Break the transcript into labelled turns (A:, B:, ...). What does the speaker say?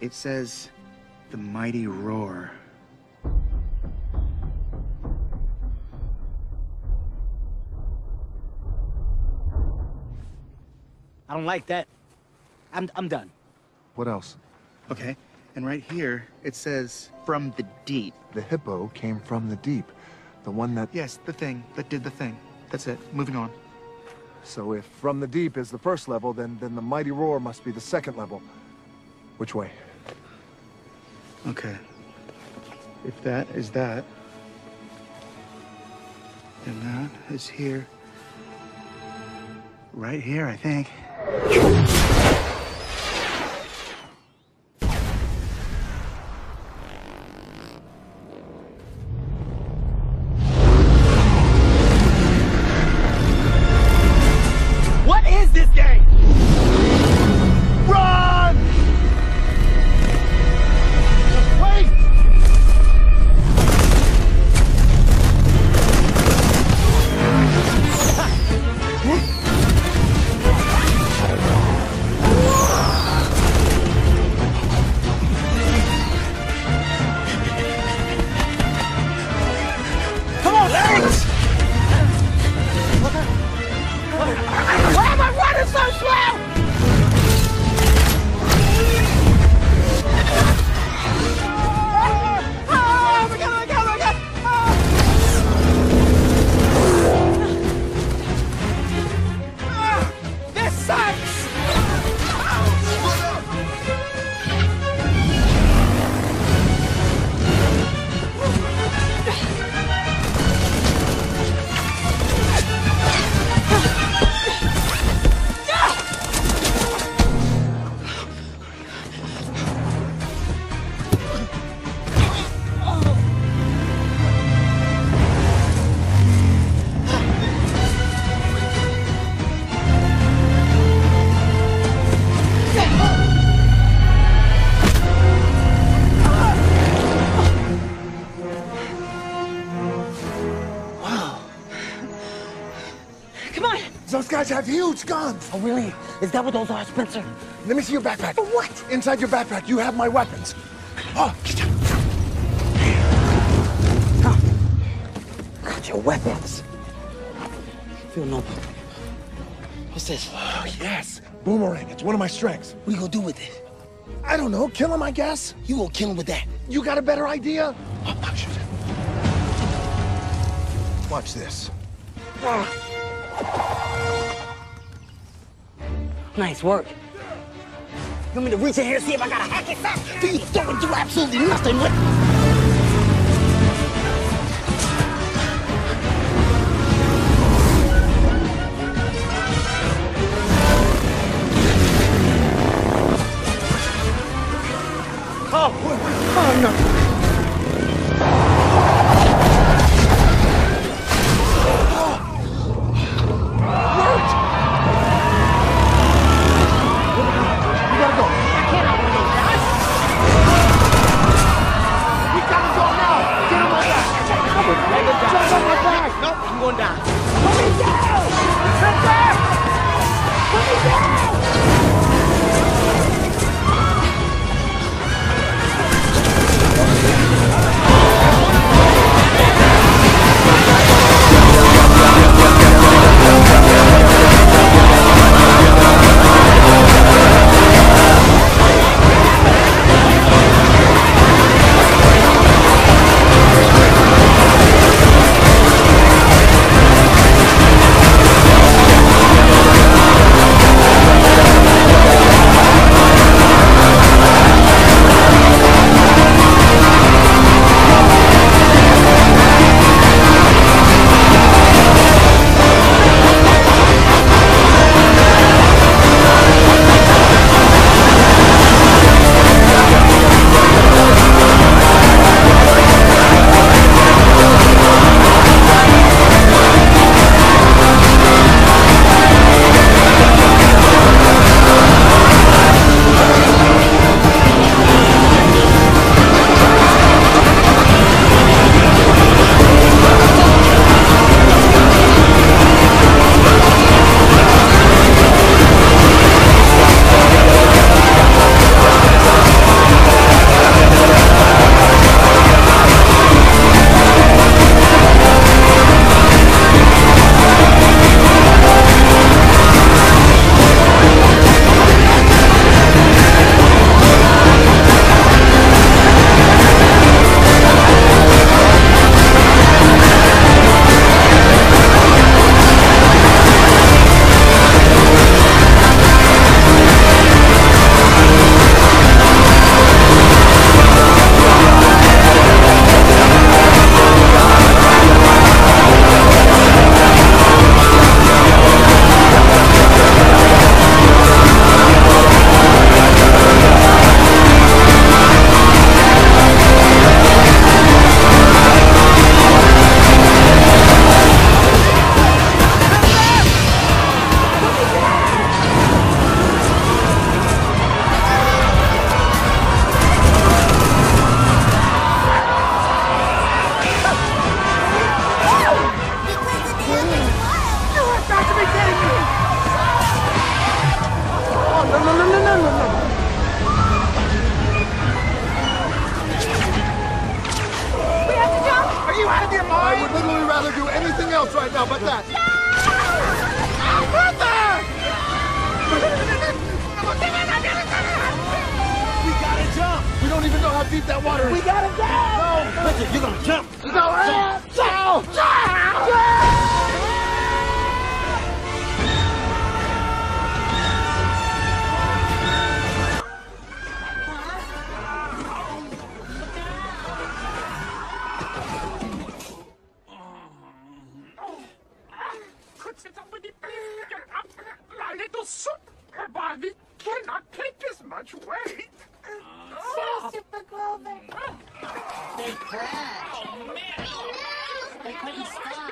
A: It says, the mighty roar.
B: I don't like that. I'm done.
C: What else?
A: Okay, and right here, it says, from the deep.
C: The hippo came from the deep. The one that...
A: Yes, the thing that did the thing. That's it. Moving on.
C: So if from the deep is the first level, then the mighty roar must be the second level. Which way?
A: Okay. If that is that, then that is here. Right here, I think.
B: What is this game?
C: Run! Wait!
B: Come on, legs! Why am I running so slow? Oh my God, oh my God, oh my God! This sucks! Come on!
C: Those guys have huge guns!
B: Oh, really? Is that what those are, Spencer?
C: Let me see your backpack.
B: For what?
C: Inside your backpack, you have my weapons. Oh,
B: Got your weapons. Feel no. What's this?
C: oh, yes. Boomerang. It's one of my strengths.
B: What are you gonna do with it?
C: I don't know. Kill him, I guess.
B: You gonna kill him with that?
C: You got a better idea? Oh, shoot. Watch this.
B: Nice work. You want me to reach in here and see if I got a hack it back? You don't do absolutely nothing with.
C: Oh, no. keep that water.
B: We gotta go! No! Listen, you're gonna jump!
D: Could somebody please get up? My little super body cannot take this much weight.
E: Super Clover. They crashed. They couldn't stop.